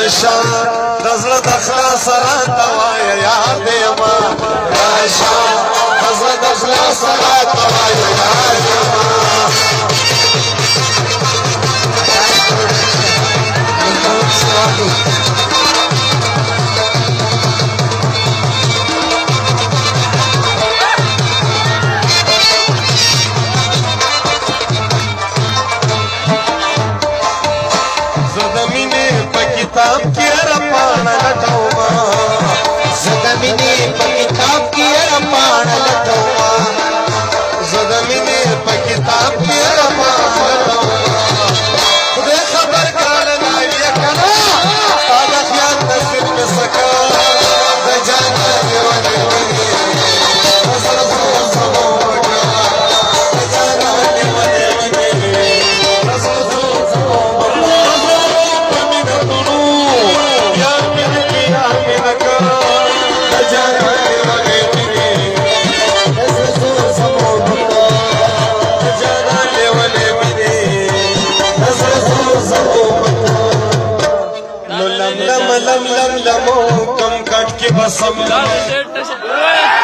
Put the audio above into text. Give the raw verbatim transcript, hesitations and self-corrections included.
راشا دزړه د خلاص راته وایه یار دې یما راشا دزړه د خلاص راته وایه یار دې یما किताब की रपान लटौमा ज़दमिनी पर किताब की रपान लटौमा ज़दमिनी पर किताब की रपान लटौमा खुदे खबर काल नाविया कना आधा ख्याल नसीब में सका दजाना देवाने बनी नजर ज़ो ज़ो बगा दजाना देवाने बनी नजर ज़ो ज़ो बगा लम लम लम लमो कम कट के बसम